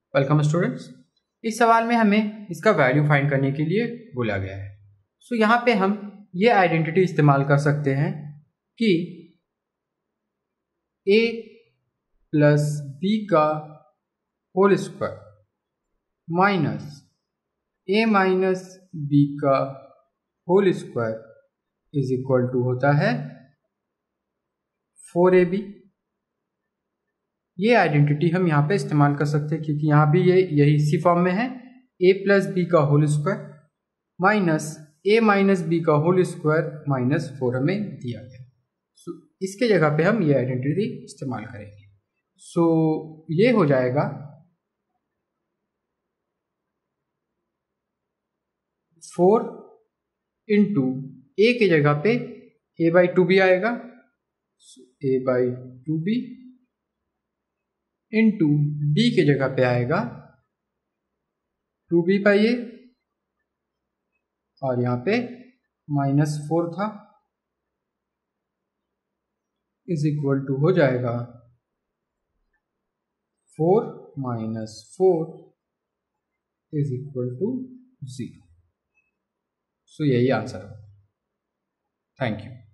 Welcome students. इस सवाल में हमें इसका वैल्यू फाइंड करने के लिए बोला गया है। सो यहाँ पे हम ये आइडेंटिटी इस्तेमाल कर सकते हैं कि a प्लस बी का whole square minus a minus B का whole square is equal to होता है 4ab। ये आइडेंटिटी हम यहाँ पे इस्तेमाल कर सकते हैं क्योंकि यहाँ भी ये यही इसी फॉर्म में है, a प्लस बी का whole square minus a minus B का होल स्क्वायर माइनस 4 हमें दिया गया। सो इसके जगह पे हम ये आइडेंटिटी इस्तेमाल करेंगे। सो ये हो जाएगा 4 इंटू ए के जगह पे a/2b आएगा, a/2b इंटू बी के जगह पे आएगा 2b/a और यहाँ पे -4 था इज इक्वल टू हो जाएगा 4 - 4 इज इक्वल टू 0। सो यही आंसर है। Thank you.